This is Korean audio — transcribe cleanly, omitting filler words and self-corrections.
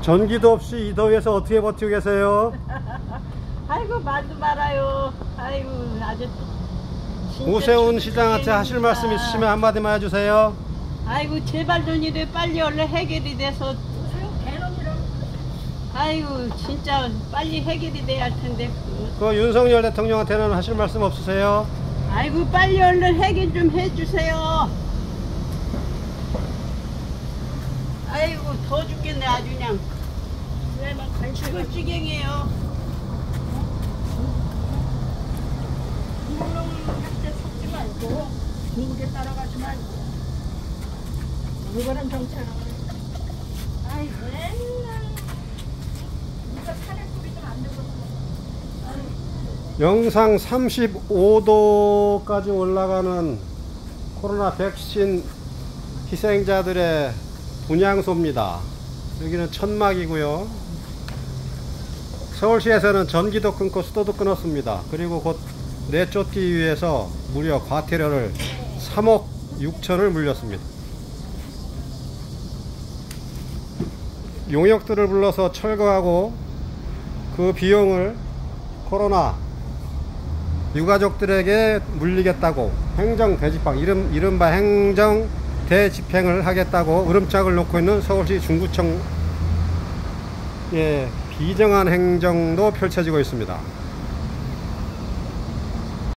전기도 없이 이 더위에서 어떻게 버티고 계세요? 아이고 말도 말아요. 아이고 아주 오세훈 시장한테 하실 말씀 있으시면 한마디만 해주세요. 아이고 제발 좀 이래 빨리 얼른 해결이 돼서 아이고 진짜 빨리 해결이 돼야 할 텐데 그 윤석열 대통령한테는 하실 말씀 없으세요? 아이고 빨리 얼른 해결 좀 해주세요. 아이고 더 죽겠네 아주 그냥 죽을 지경이에요. 물렁한테 속지 말고 공국에 따라가지 말고 이거는 정체는 아이고 맨날 이거 탄핵 소리 좀 안 들었어. 영상 35도까지 올라가는 코로나 백신 희생자들의 분향소입니다. 여기는 천막이고요. 서울시에서는 전기도 끊고 수도도 끊었습니다. 그리고 곧 내쫓기 위해서 무려 과태료를 3억 6천을 물렸습니다. 용역들을 불러서 철거하고 그 비용을 코로나 유가족들에게 물리겠다고 행정 대집행, 이른바 행정 대집행을 하겠다고 으름장을 놓고 있는 서울시 중구청의 비정한 행정도 펼쳐지고 있습니다.